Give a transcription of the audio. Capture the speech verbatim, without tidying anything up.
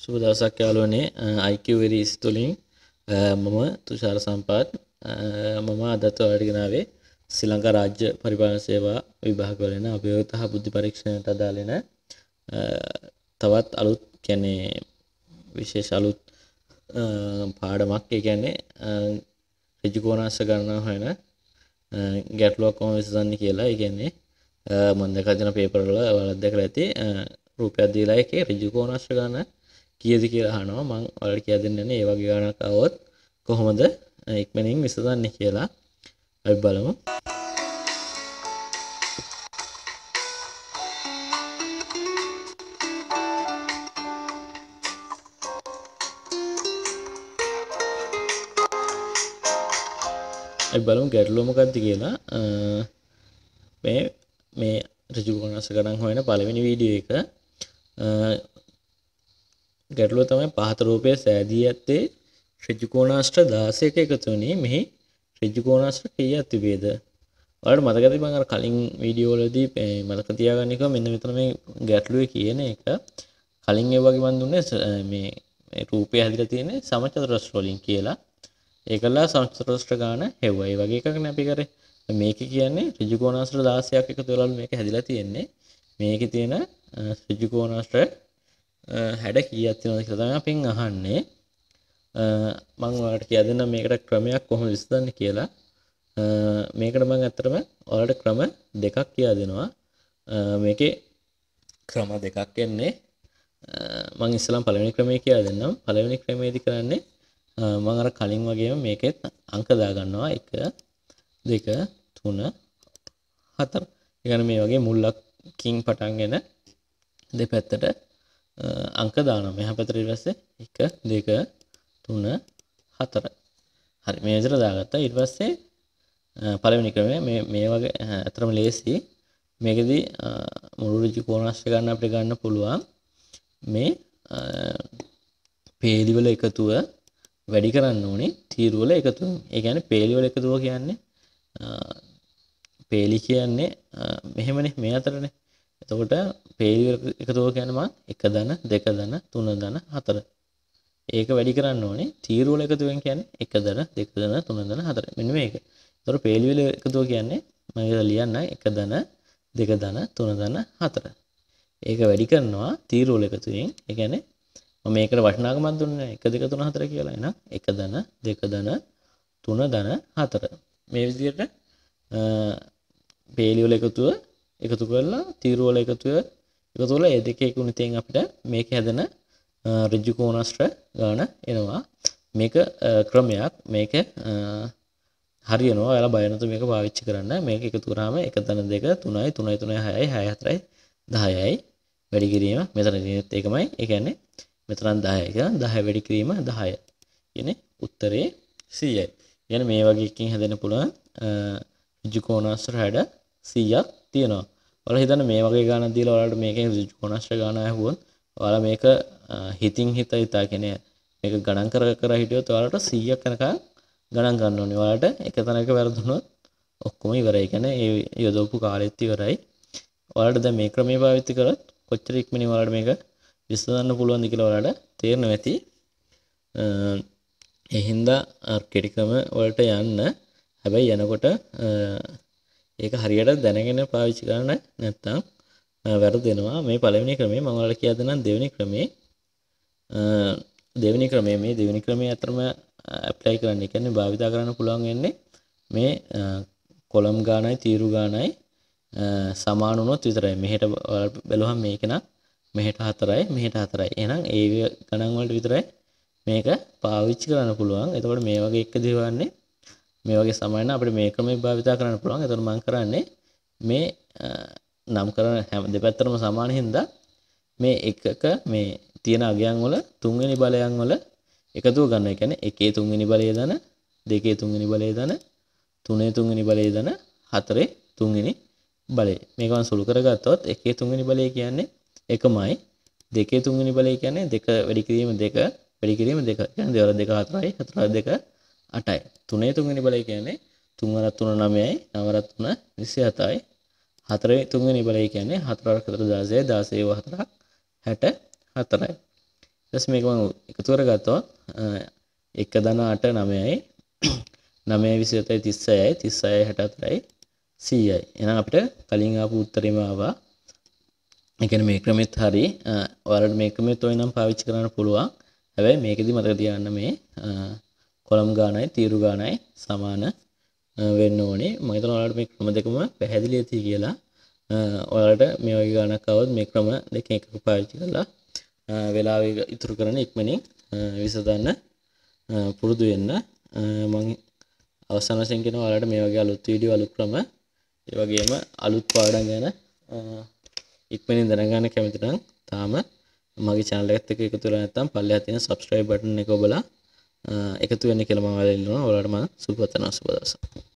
සුබ දවසක් යාළුවනේ I Q වෙරිස් තුලින් මම තුෂාර සම්පාත් මම අදත් ඔයාලට ගෙනාවේ ශ්‍රී ලංකා රාජ්‍ය පරිපාලන සේවා විභාගවල වෙන අභියෝග සහ බුද්ධි පරීක්ෂණයට අදාළ වෙන තවත් අලුත් කියන්නේ විශේෂ අලුත් පාඩමක්. ඒ කියන්නේ ඍජුකෝණාශ්‍ර ගණනාව හොයන ගැටලුවක් කොහොමද විසඳන්නේ කියලා. ඒ කියන්නේ මම දැකලා තියෙන පේපර් වල ඔයාලත් දැකලා ඇති රූපයක් දීලා ඒකේ ඍජුකෝණාශ්‍ර ගණන කීයද කියලා අහනවා. මම ඔයාලට කියලා දෙන්නේ ඒ වගේ ගණනක් આવොත් කොහොමද ඉක්මනින් විසඳන්නේ කියලා. අපි බලමු. අපි බලමු ගැටලුව මොකක්ද කියලා. මේ මේ ඍජුකෝණාශ්‍ර ගණන් හොයන පළවෙනි වීඩියෝ එක ගැටලුව තමයි පහත රූපයේ සෑදී ඇත්තේ ඍජුකෝණාශ්‍ර දාසයක එකතු වුණේ මෙහි ඍජුකෝණාශ්‍ර කීයක් තිබේද? ඔයාලට මතකද මම අර කලින් වීඩියෝ වලදී මතක තියාගන්න එක මෙන්න මෙතන මේ ගැටලුවේ කියන එක කලින් ඒ වගේ මම දුන්නේ මේ මේ රූපය හැදිලා තියෙන්නේ සමචතුරස්‍ර වලින් කියලා. ඒකලා සමචතුරස්‍ර ගාන හෙව්වා. ඒ වගේ එකක් නේ අපි කරේ. මේකේ කියන්නේ ඍජුකෝණාශ්‍ර දාසයක් එකතු වෙලා මේක හැදිලා තියෙන්නේ. මේකේ තියෙන ඍජුකෝණාශ්‍ර හැඩ කීයක් තියෙනවද කියලා තමයි අපෙන් අහන්නේ. මම ඔයාලට කියලා දෙන්නම් මේකට ක්‍රමයක් කොහොමද විසඳන්නේ කියලා. මේකට මම ඇත්තටම ඔයාලට ක්‍රම දෙකක් කියලා දෙනවා. මේකේ ක්‍රම දෙකක් එන්නේ. මම ඉස්සෙල්ලාම පළවෙනි ක්‍රමය කියලා දෙන්නම්. පළවෙනි ක්‍රමයේදී කරන්නේ මම අර කලින් වගේම මේකෙත් අංක දා ගන්නවා. එක දෙක තුන හතර. ඒ කියන්නේ මේ වගේ මුල්ලකින් පටන්ගෙන දෙපැත්තට අංක දානවා. මෙහා පැත්තට ඊට පස්සේ එක දෙක තුන හතර. හරි මේ විදිහට දාගත්තා. ඊට පස්සේ පළවෙනි ක්‍රමය මේ මේ වගේ අතරම ලේසි. මේකෙදි මුළු ඍජුකෝණාශ්‍ර ගන්න අපිට ගන්න පුළුවන් මේ පේලි වල එකතුව වැඩි කරන්න ඕනේ තීරු වල එකතුව. ඒ කියන්නේ පේලි වල එකතුව කියන්නේ පේලි කියන්නේ මෙහෙමනේ මේ අතරනේ. එතකොට පේලි වල එකතුව කියන්නේ මම එක ධන දෙක ධන තුන ධන හතර. ඒක වැඩි කරන්න ඕනේ තීරු වල එකතුවෙන් කියන්නේ එක ධන දෙක ධන තුන ධන හතර. මෙන්න මේක. එතකොට පේලි වල එකතුව කියන්නේ මම ඒක ලියන්න එක ධන දෙක ධන තුන ධන හතර. ඒක වැඩි කරනවා තීරු වල එකතුවෙන්. ඒ කියන්නේ මම මේකට වටිනාකමක් දුන්නේ එක දෙක තුන හතර කියලා. එහෙනම් එක ධන දෙක ධන තුන ධන හතර. මේ විදිහට පේලි වල එකතුව එකතු කරලා තීරු වල එකතුව එකතු කරලා ඒ දෙකේ ගුණිතෙන් අපිට මේක හැදෙන ඍජුකෝණාශ්‍ර ගාන එනවා. මේක ක්‍රමයක්. මේක හරියනවා. ඔයාලා බය නැතුව මේක පාවිච්චි කරන්න. මේක එකතු කරාම එක ධන දෙක තුනයි තුනයි තුනයි හයයි හයයි හතරයි දහයයි වැඩි කිරීම මෙතන තියෙනෙත් ඒකමයි. ඒ කියන්නේ මෙතන දහයයි කියලා දහය වැඩි කිරීම දහය. කියන්නේ උත්තරේ සීයයි. කියන්නේ මේ වගේ එකකින් හැදෙන්න පුළුවන් ඍජුකෝණාශ්‍ර හැඩ සීයක් තියෙනවා. ඔයාලා හිතන්න මේ වගේ ගානක් දීලා ඔයාලට මේකෙන් ඍජුකෝණාශ්‍ර ගාන අහුවොත් ඔයාලා මේක හිතින් හිත හිතා කියන්නේ මේක ගණන් කර කර හිටියොත් ඔයාලට සීයක් යනකම් ගණන් ගන්න ඕනේ. ඔයාලට එක තැනක වැරදුනොත් ඔක්කොම ඉවරයි. කියන්නේ ඒ යොදවපු කාලෙත් ඉවරයි. ඔයාලට දැන් මේ ක්‍රමය පාවිච්චි කරොත් කොච්චර ඉක්මනින් ඔයාලට මේක විසඳන්න පුළුවන්ද කියලා ඔයාලට තේරෙනවා ඇති. ඒ හින්දා කෙටි ක්‍රම වලට යන්න. හැබැයි යනකොට ඒක හරියට දැනගෙන පාවිච්චි කරන්න නැත්නම් වැරදෙනවා. මේ පළවෙනි ක්‍රමේ මම ඔයාලට කියලා දෙන්නම්. දෙවෙනි ක්‍රමේ දෙවෙනි ක්‍රමේ මේ දෙවෙනි ක්‍රමේ අතරම ඇප්ලයි කරන්න. ඒ කියන්නේ භාවිතා කරන්න පුළුවන් වෙන්නේ මේ කොලම් ගානයි තීරු ගානයි සමාන වුණොත් විතරයි. මෙහෙට බලුවහම මේක නම් මෙහෙට හතරයි මෙහෙට හතරයි. එහෙනම් ඒ ගණන් වලට විතරයි මේක පාවිච්චි කරන්න පුළුවන්. එතකොට මේ වගේ එක දිවන්නේ මේ වගේ සමාන අපිට මේ ක්‍රමය භාවිතා කරන්න පුළුවන්. එතකොට මම කරන්නේ මේ නම් කරන හැම දෙපැත්තටම සමාන හින්දා මේ එකක මේ තියෙන අගයන් වල තුන්වෙනි බලයන් වල එකතුව ගන්න. ඒ කියන්නේ එකේ තුන්වෙනි බලය දන දෙකේ තුන්වෙනි බලය දන තුනේ තුන්වෙනි බලය දන හතරේ තුන්වෙනි බලය. මේක මම සුළු කරගත්තොත් එකේ තුන්වෙනි බලය කියන්නේ එකමයි. දෙකේ තුන්වෙනි බලය කියන්නේ දෙක වැඩි කිරීම දෙක වැඩි කිරීම දෙක. කියන්නේ දෙවර දෙක හතරයි හතර දෙක අටයි. තුනේ තුන්වෙනි බලය කියන්නේ තුන් වරක් තුන නවයයි නව වරක් තුන විසි හතයි. හතරේ තුන්වෙනි බලය කියන්නේ හතර වරක් හතර දාසයයි දාසය හතරක් හැට හතරයි. ඊට මේක මම එකතු කරගත්තොත් එක දන අට නවයයි නවය විසිහතයි තිස්සයයි තිස්සයයි හැටහතරයි සීයයි. එහෙනම් අපිට කලින් ආපු උත්තරේම ආවා. ඒ කියන්නේ මේ ක්‍රමෙත් හරි. ඔයාලට මේ ක්‍රමෙත් ඔය නම් පාවිච්චි කරන්න පුළුවන්. හැබැයි මේකෙදි මතක තියාගන්න මේ කොලම් ගානයි තීරු ගානයි සමාන වෙන්න ඕනේ. මම හිතනවා ඔයාලට මේ ක්‍රම දෙකම පැහැදිලි ඇති කියලා. ඔයාලට මේ වගේ ගානක් આવොත් මේ ක්‍රම දෙකෙන් එකක පාවිච්චි කරලා වෙලාව ඉතුරු කරන ඉක්මනින් විසඳන්න පුරුදු වෙන්න. මම අවසන් වශයෙන් කියනවා ඔයාලට මේ වගේ අලුත් වීඩියෝ අලුත් ක්‍රම ඒ වගේම අලුත් පාඩම් ගැන ඉක්මනින් දැනගන්න කැමති නම් තාම මගේ channel එකත් එක්ක එකතු වෙලා නැත්නම් පල්ලෙහා තියෙන subscribe button එක ඔබලා එකතු වෙන්න කියලා මම ආයෙත් ඉල්ලනවා. ඔයාලට මම සුබ පතනවා. සුබ දවසක්.